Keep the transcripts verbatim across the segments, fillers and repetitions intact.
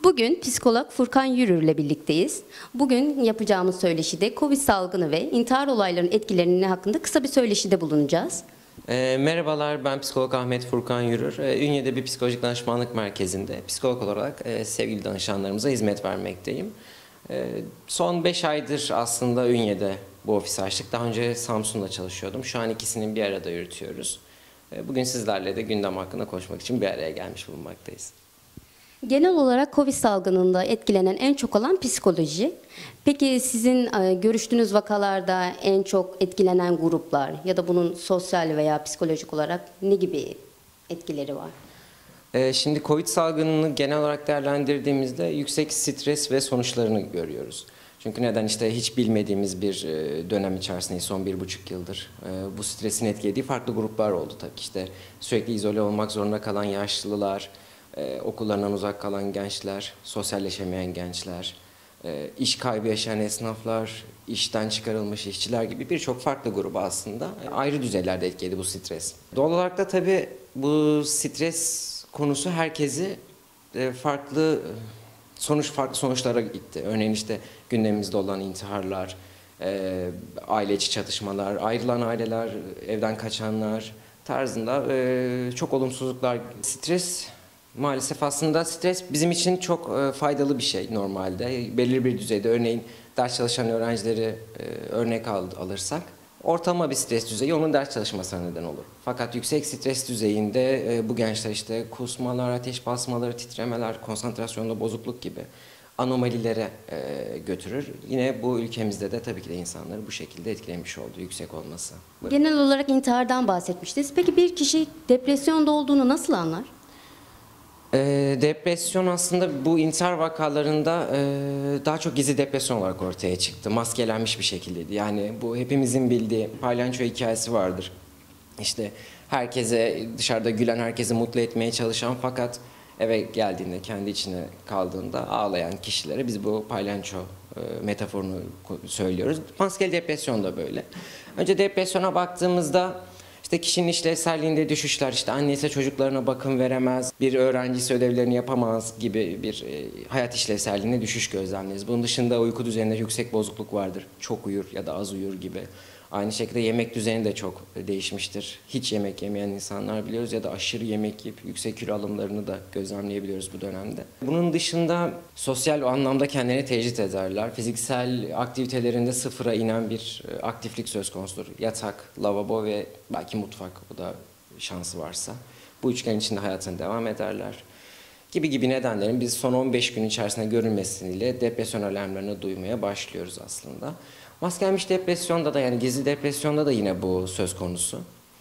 Bugün psikolog Furkan Yürür ile birlikteyiz. Bugün yapacağımız söyleşide Covid salgını ve intihar olaylarının etkilerinin hakkında kısa bir söyleşide bulunacağız. E, merhabalar, ben psikolog Ahmet Furkan Yürür. E, Ünye'de bir psikolojik danışmanlık merkezinde psikolog olarak e, sevgili danışanlarımıza hizmet vermekteyim. E, son beş aydır aslında Ünye'de bu ofisi açtık. Daha önce Samsun'da çalışıyordum. Şu an ikisini bir arada yürütüyoruz. E, bugün sizlerle de gündem hakkında konuşmak için bir araya gelmiş bulunmaktayız. Genel olarak Covid salgınında etkilenen en çok olan psikoloji. Peki sizin e, görüştüğünüz vakalarda en çok etkilenen gruplar ya da bunun sosyal veya psikolojik olarak ne gibi etkileri var? E, şimdi Covid salgınını genel olarak değerlendirdiğimizde yüksek stres ve sonuçlarını görüyoruz. Çünkü neden? İşte hiç bilmediğimiz bir dönem içerisindeyiz son bir buçuk yıldır. Bu stresin etkilediği farklı gruplar oldu tabii ki. İşte sürekli izole olmak zorunda kalan yaşlılar, okullarından uzak kalan gençler, sosyalleşemeyen gençler, iş kaybı yaşayan esnaflar, işten çıkarılmış işçiler gibi birçok farklı grubu aslında ayrı düzeylerde etkiledi bu stres. Doğal olarak da tabii bu stres konusu herkesi farklı sonuç farklı sonuçlara gitti. Örneğin işte gündemimizde olan intiharlar, e, aile içi çatışmalar, ayrılan aileler, evden kaçanlar tarzında e, çok olumsuzluklar. Stres maalesef aslında stres bizim için çok e, faydalı bir şey normalde. Belirli bir düzeyde örneğin ders çalışan öğrencileri e, örnek al, alırsak ortalama bir stres düzeyi onun ders çalışmasına neden olur. Fakat yüksek stres düzeyinde e, bu gençler işte kusmalar, ateş basmaları, titremeler, konsantrasyonda bozukluk gibi anomalilere e, götürür. Yine bu ülkemizde de tabii ki de insanları bu şekilde etkilemiş oldu yüksek olması. Buyurun. Genel olarak intihardan bahsetmiştiniz. Peki bir kişi depresyonda olduğunu nasıl anlar? E, depresyon aslında bu intihar vakalarında e, daha çok gizli depresyon olarak ortaya çıktı. Maskelenmiş bir şekildeydi. Yani bu hepimizin bildiği palyaço hikayesi vardır. İşte herkese, dışarıda gülen, herkesi mutlu etmeye çalışan fakat eve geldiğinde, kendi içine kaldığında ağlayan kişilere biz bu palyaço e, metaforunu söylüyoruz. Maskeli depresyon da böyle. Önce depresyona baktığımızda İşte kişinin işlevselliğinde düşüşler, işte annesi çocuklarına bakım veremez, bir öğrencisi ödevlerini yapamaz gibi bir e, hayat işlevselliğine düşüş gözlemleriz. Bunun dışında uyku düzeninde yüksek bozukluk vardır. Çok uyur ya da az uyur gibi. Aynı şekilde yemek düzeni de çok değişmiştir. Hiç yemek yemeyen insanlar biliyoruz ya da aşırı yemek yiyip yüksek kilo alımlarını da gözlemleyebiliyoruz bu dönemde. Bunun dışında sosyal anlamda kendilerini tecrit ederler. Fiziksel aktivitelerinde sıfıra inen bir aktiflik söz konusudur. Yatak, lavabo ve belki mutfak, bu da şansı varsa. Bu üçgen içinde hayatına devam ederler. Gibi gibi nedenlerin biz son on beş gün içerisinde görülmesiyle depresyon alarmlarını duymaya başlıyoruz aslında. Maskelenmiş depresyonda da, yani gizli depresyonda da yine bu söz konusu.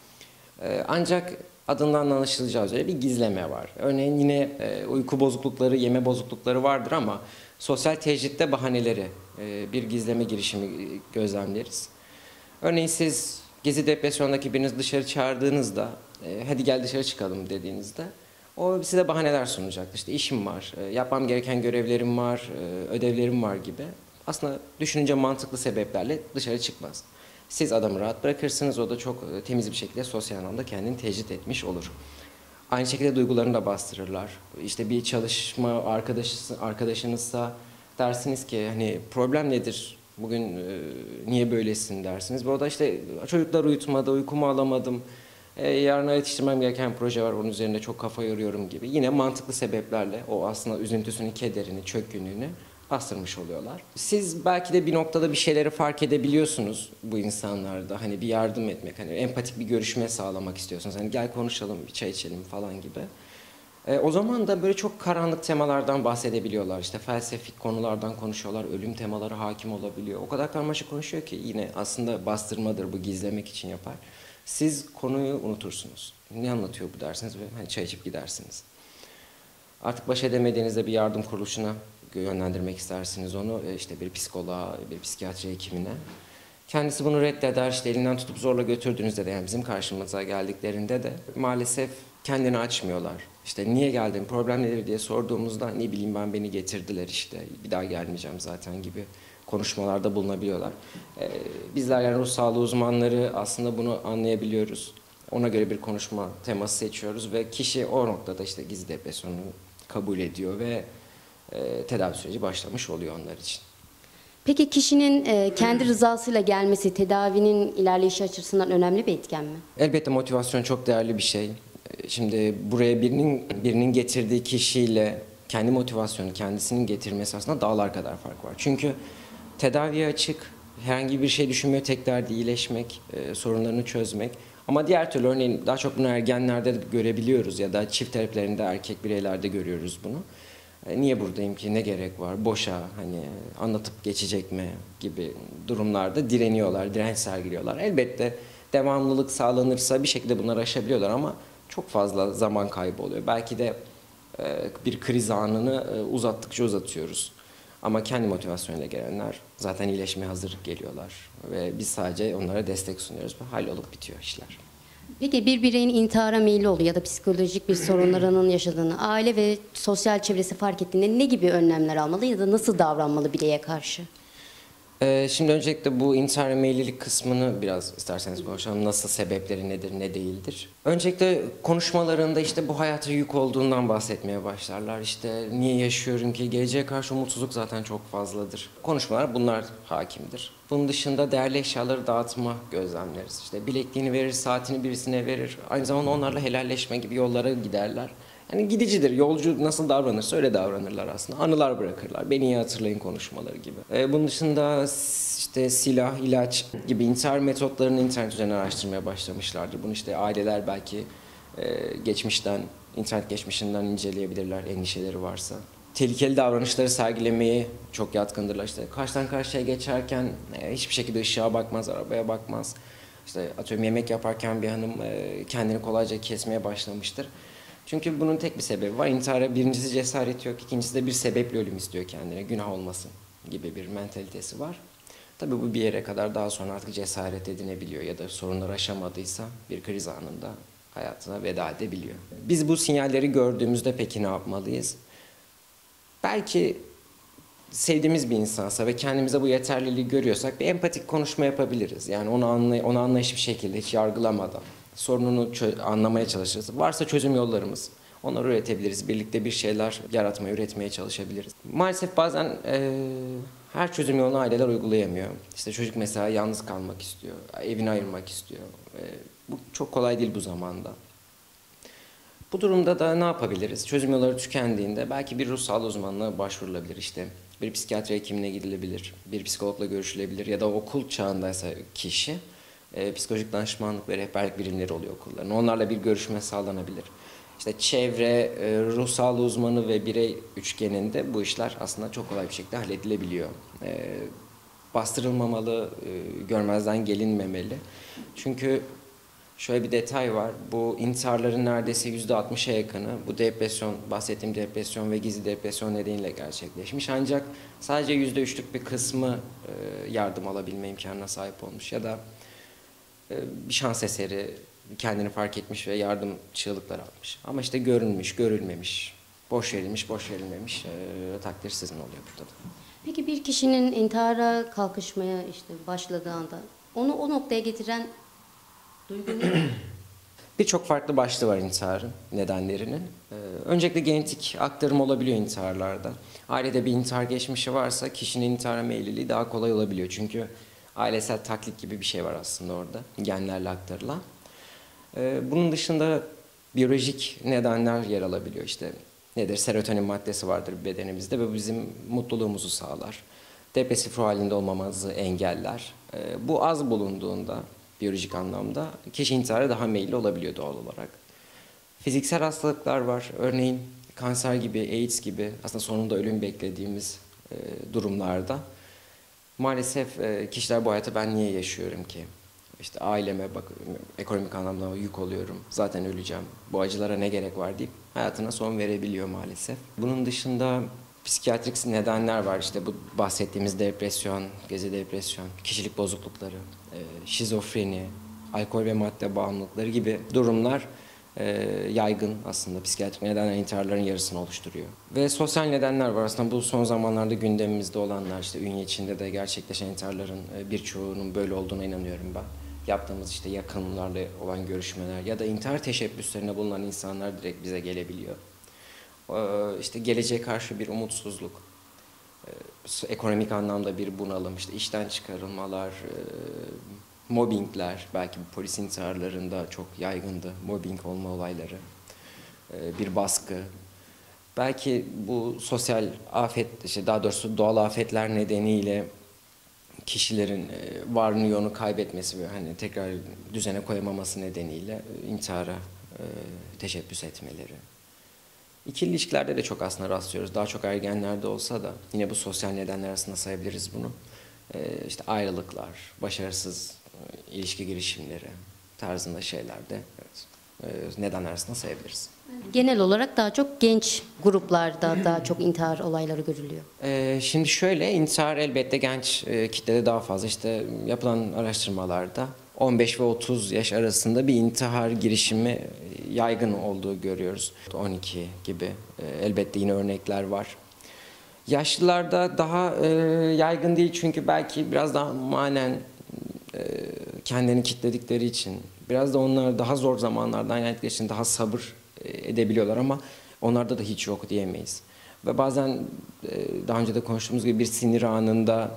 Ee, ancak adından anlaşılacağı üzere bir gizleme var. Örneğin yine e, uyku bozuklukları, yeme bozuklukları vardır ama sosyal tecritte bahaneleri, e, bir gizleme girişimi gözlemleriz. Örneğin siz gizli depresyondaki biriniz dışarı çağırdığınızda, e, hadi gel dışarı çıkalım dediğinizde, o size bahaneler sunacaktır. İşte işim var, e, yapmam gereken görevlerim var, e, ödevlerim var gibi. Aslında düşününce mantıklı sebeplerle dışarı çıkmaz. Siz adamı rahat bırakırsınız, o da çok temiz bir şekilde sosyal anlamda kendini tecrit etmiş olur. Aynı şekilde duygularını da bastırırlar. İşte bir çalışma arkadaş, arkadaşınızsa dersiniz ki hani problem nedir, bugün e, niye böylesin dersiniz. Ve o da işte çocuklar uyutmadı, uykumu alamadım, e, yarına yetiştirmem gereken proje var, onun üzerinde çok kafa yoruyorum gibi. Yine mantıklı sebeplerle o aslında üzüntüsünü, kederini, çökkünlüğünü bastırmış oluyorlar. Siz belki de bir noktada bir şeyleri fark edebiliyorsunuz bu insanlarda. Hani bir yardım etmek, hani empatik bir görüşme sağlamak istiyorsunuz. Hani gel konuşalım, bir çay içelim falan gibi. E, o zaman da böyle çok karanlık temalardan bahsedebiliyorlar. İşte felsefik konulardan konuşuyorlar, ölüm temaları hakim olabiliyor. O kadar karmaşık konuşuyor ki yine aslında bastırmadır, bu gizlemek için yapar. Siz konuyu unutursunuz. Ne anlatıyor bu dersiniz ve hani çay içip gidersiniz. Artık baş edemediğinizde bir yardım kuruluşuna yönlendirmek istersiniz onu, işte bir psikoloğa, bir psikiyatri hekimine. Kendisi bunu reddeder, işte elinden tutup zorla götürdüğünüzde de, yani bizim karşımıza geldiklerinde de maalesef kendini açmıyorlar. İşte niye geldin, problem nedir diye sorduğumuzda ne bileyim ben, beni getirdiler işte, bir daha gelmeyeceğim zaten gibi konuşmalarda bulunabiliyorlar. Ee, bizler yani ruh sağlığı uzmanları aslında bunu anlayabiliyoruz. Ona göre bir konuşma teması seçiyoruz ve kişi o noktada işte gizli depresyonu kabul ediyor ve e, tedavi süreci başlamış oluyor onlar için. Peki kişinin e, kendi rızasıyla gelmesi tedavinin ilerleyişi açısından önemli bir etken mi? Elbette motivasyon çok değerli bir şey. E, Şimdi buraya birinin birinin getirdiği kişiyle kendi motivasyonu kendisinin getirmesi aslında dağlar kadar fark var. Çünkü tedaviye açık, herhangi bir şey düşünmüyor, tek derdi iyileşmek, e, sorunlarını çözmek. Ama diğer türlü örneğin daha çok bunu ergenlerde görebiliyoruz ya da çift terapilerinde erkek bireylerde görüyoruz bunu. E, Niye buradayım ki, ne gerek var, boşa hani anlatıp geçecek mi gibi durumlarda direniyorlar, direnç sergiliyorlar. Elbette devamlılık sağlanırsa bir şekilde bunları aşabiliyorlar ama çok fazla zaman kaybı oluyor. Belki de e, bir kriz anını e, uzattıkça uzatıyoruz. Ama kendi motivasyonuyla gelenler zaten iyileşmeye hazır geliyorlar ve biz sadece onlara destek sunuyoruz ve hallolup bitiyor işler. Peki bir bireyin intihara meyilli olduğu ya da psikolojik bir sorunlarının yaşadığını aile ve sosyal çevresi fark ettiğinde ne gibi önlemler almalı ya da nasıl davranmalı bireye karşı? Ee, şimdi öncelikle bu intihara meyillilik kısmını biraz isterseniz konuşalım. Nasıl, sebepleri nedir, ne değildir? Öncelikle konuşmalarında işte bu hayata yük olduğundan bahsetmeye başlarlar. İşte niye yaşıyorum ki, geleceğe karşı umutsuzluk zaten çok fazladır. Konuşmalar bunlar hakimdir. Bunun dışında değerli eşyaları dağıtma gözlemleriz. İşte bilekliğini verir, saatini birisine verir. Aynı zamanda onlarla helalleşme gibi yollara giderler. Yani gidicidir. Yolcu nasıl davranırsa öyle davranırlar aslında. Anılar bırakırlar. Beni iyi hatırlayın konuşmaları gibi. Ee, bunun dışında işte silah, ilaç gibi intihar metotlarını internet üzerinden araştırmaya başlamışlardır. Bunu işte aileler belki e, geçmişten, internet geçmişinden inceleyebilirler endişeleri varsa. Tehlikeli davranışları sergilemeye çok yatkındırlar. İşte karşıdan karşıya geçerken e, hiçbir şekilde ışığa bakmaz, arabaya bakmaz. İşte atıyorum yemek yaparken bir hanım e, kendini kolayca kesmeye başlamıştır. Çünkü bunun tek bir sebebi var. İntihara birincisi cesaret yok, ikincisi de bir sebeple ölüm istiyor kendine. Günah olmasın gibi bir mentalitesi var. Tabii bu bir yere kadar, daha sonra artık cesaret edinebiliyor ya da sorunları aşamadıysa bir kriz anında hayatına veda edebiliyor. Biz bu sinyalleri gördüğümüzde peki ne yapmalıyız? Belki sevdiğimiz bir insansa ve kendimize bu yeterliliği görüyorsak bir empatik konuşma yapabiliriz. Yani onu, anlay onu anlayışlı bir şekilde, hiç yargılamadan sorununu anlamaya çalışırız. Varsa çözüm yollarımız, onları üretebiliriz. Birlikte bir şeyler yaratmaya, üretmeye çalışabiliriz. Maalesef bazen e, her çözüm yolunu aileler uygulayamıyor. İşte çocuk mesela yalnız kalmak istiyor, evini ayırmak istiyor. E, bu çok kolay değil bu zamanda. Bu durumda da ne yapabiliriz? Çözüm yolları tükendiğinde belki bir ruh sağlığı uzmanına başvurulabilir. İşte bir psikiyatri hekimine gidilebilir, bir psikologla görüşülebilir ya da okul çağındaysa kişi e, psikolojik danışmanlık ve rehberlik birimleri oluyor okulların. Onlarla bir görüşme sağlanabilir. İşte çevre, e, ruh sağlığı uzmanı ve birey üçgeninde bu işler aslında çok kolay bir şekilde halledilebiliyor. E, bastırılmamalı, e, görmezden gelinmemeli. Çünkü şöyle bir detay var. Bu intiharların neredeyse yüzde altmışa yakını bu depresyon, bahsettiğim depresyon ve gizli depresyon nedeniyle gerçekleşmiş. Ancak sadece yüzde üçlük bir kısmı e, yardım alabilme imkanına sahip olmuş ya da e, bir şans eseri kendini fark etmiş ve yardım çığlıkları atmış. Ama işte görünmüş, görülmemiş, boş verilmiş, boş verilmemiş e, takdir sizin oluyor burada da. Peki bir kişinin intihara kalkışmaya işte başladığı anda onu o noktaya getiren duygu ne? Birçok farklı başlığı var intiharın nedenlerinin. Ee, öncelikle genetik aktarım olabiliyor intiharlarda. Ailede bir intihar geçmişi varsa kişinin intihara meyilliliği daha kolay olabiliyor. Çünkü ailesel taklit gibi bir şey var aslında orada, genlerle aktarılan. Ee, bunun dışında biyolojik nedenler yer alabiliyor. İşte nedir? Serotonin maddesi vardır bedenimizde ve bizim mutluluğumuzu sağlar. Depresif ruh halinde olmamızı engeller. Ee, bu az bulunduğunda biyolojik anlamda kişi intihara daha meyilli olabiliyor doğal olarak. Fiziksel hastalıklar var. Örneğin kanser gibi, AIDS gibi aslında sonunda ölüm beklediğimiz e, durumlarda maalesef e, kişiler bu hayata ben niye yaşıyorum ki? İşte aileme bak, ekonomik anlamda yük oluyorum. Zaten öleceğim. Bu acılara ne gerek var deyip hayatına son verebiliyor maalesef. Bunun dışında psikiyatrik nedenler var. İşte bu bahsettiğimiz depresyon, gezi depresyon, kişilik bozuklukları, e, şizofreni, alkol ve madde bağımlılıkları gibi durumlar e, yaygın aslında. Psikiyatrik nedenler intiharların yarısını oluşturuyor. Ve sosyal nedenler var. Aslında bu son zamanlarda gündemimizde olanlar, işte Ünye içinde de gerçekleşen intiharların e, birçoğunun böyle olduğuna inanıyorum ben. Yaptığımız işte yakınlarla olan görüşmeler ya da intihar teşebbüslerinde bulunan insanlar direkt bize gelebiliyor. e, işte geleceğe karşı bir umutsuzluk, e, ekonomik anlamda bir bunalım, işte işten çıkarılmalar, e, mobbingler, belki bu polis intiharlarında çok yaygındı, mobbing olma olayları, e, bir baskı. Belki bu sosyal afet, işte daha doğrusu doğal afetler nedeniyle kişilerin e, varını yoğunu kaybetmesi ve hani tekrar düzene koyamaması nedeniyle e, intihara e, teşebbüs etmeleri. İkili ilişkilerde de çok aslında rastlıyoruz. Daha çok ergenlerde olsa da yine bu sosyal nedenler arasında sayabiliriz bunu. E, işte ayrılıklar, başarısız e, ilişki girişimleri tarzında şeylerde evet, e, nedenler arasında sayabiliriz. Genel olarak daha çok genç gruplarda daha çok intihar olayları görülüyor. Ee, şimdi şöyle, intihar elbette genç e, kitlede daha fazla. İşte yapılan araştırmalarda on beş ve otuz yaş arasında bir intihar girişimi e, yaygın olduğu görüyoruz. on iki gibi e, elbette yine örnekler var. Yaşlılarda daha e, yaygın değil çünkü belki biraz daha manen e, kendini kitledikleri için, biraz da onlar daha zor zamanlardan geldikleri için daha sabır e, edebiliyorlar ama onlarda da hiç yok diyemeyiz. Ve bazen e, daha önce de konuştuğumuz gibi bir sinir anında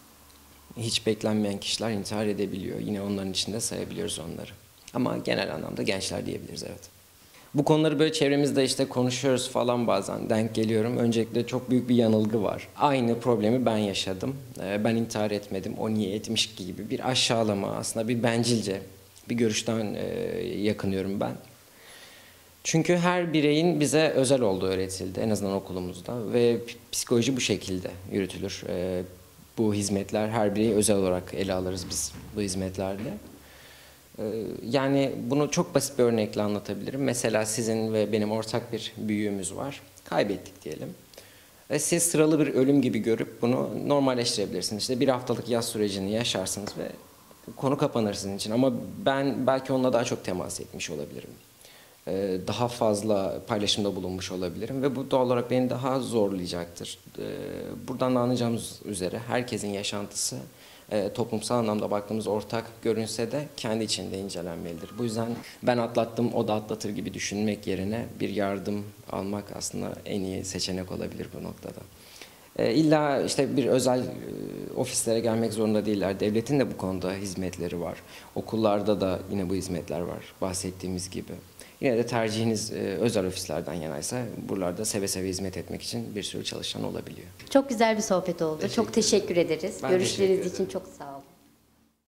hiç beklenmeyen kişiler intihar edebiliyor. Yine onların içinde sayabiliyoruz onları. Ama genel anlamda gençler diyebiliriz, evet. Bu konuları böyle çevremizde işte konuşuyoruz falan, bazen denk geliyorum. Öncelikle çok büyük bir yanılgı var. Aynı problemi ben yaşadım. E, ben intihar etmedim, o niye etmiş gibi bir aşağılama, aslında bir bencilce bir görüşten e, yakınıyorum ben. Çünkü her bireyin bize özel olduğu öğretildi, en azından okulumuzda, ve psikoloji bu şekilde yürütülür. Ee, bu hizmetler, her bireyi özel olarak ele alırız biz bu hizmetlerde. Ee, yani bunu çok basit bir örnekle anlatabilirim. Mesela sizin ve benim ortak bir büyüğümüz var, kaybettik diyelim. Ve siz sıralı bir ölüm gibi görüp bunu normalleştirebilirsiniz. İşte bir haftalık yaz sürecini yaşarsınız ve konu kapanır sizin için. Ama ben belki onunla daha çok temas etmiş olabilirim. Daha fazla paylaşımda bulunmuş olabilirim ve bu doğal olarak beni daha zorlayacaktır. Buradan da anlayacağımız üzere herkesin yaşantısı toplumsal anlamda baktığımız ortak görünse de kendi içinde incelenmelidir. Bu yüzden ben atlattım, o da atlatır gibi düşünmek yerine bir yardım almak aslında en iyi seçenek olabilir bu noktada. İlla işte bir özel ofislere gelmek zorunda değiller. Devletin de bu konuda hizmetleri var. Okullarda da yine bu hizmetler var, bahsettiğimiz gibi. Yine de tercihiniz özel ofislerden yanaysa buralarda seve seve hizmet etmek için bir sürü çalışan olabiliyor. Çok güzel bir sohbet oldu. Teşekkür çok teşekkür ederiz. Ben Görüşleriniz teşekkür için çok sağ olun.